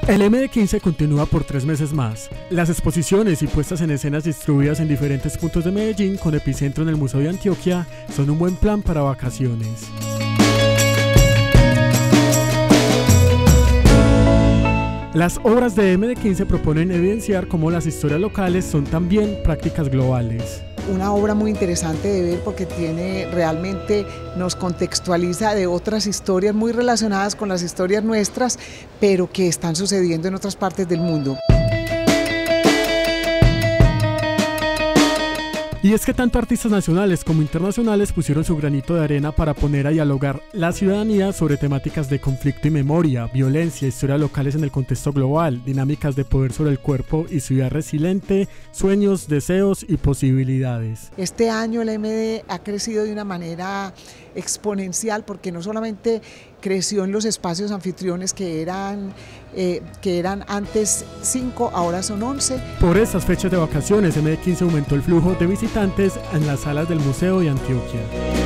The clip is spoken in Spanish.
El MD15 continúa por 3 meses más. Las exposiciones y puestas en escenas distribuidas en diferentes puntos de Medellín, con epicentro en el Museo de Antioquia, son un buen plan para vacaciones. Las obras de MD15 proponen evidenciar cómo las historias locales son también prácticas globales. Una obra muy interesante de ver porque realmente nos contextualiza de otras historias muy relacionadas con las historias nuestras, pero que están sucediendo en otras partes del mundo. Y es que tanto artistas nacionales como internacionales pusieron su granito de arena para poner a dialogar la ciudadanía sobre temáticas de conflicto y memoria, violencia, historias locales en el contexto global, dinámicas de poder sobre el cuerpo y ciudad resiliente, sueños, deseos y posibilidades. Este año el MD ha crecido de una manera exponencial porque no solamente creció en los espacios anfitriones que eran antes 5, ahora son 11. Por estas fechas de vacaciones, MD15 aumentó el flujo de visitantes en las salas del Museo de Antioquia.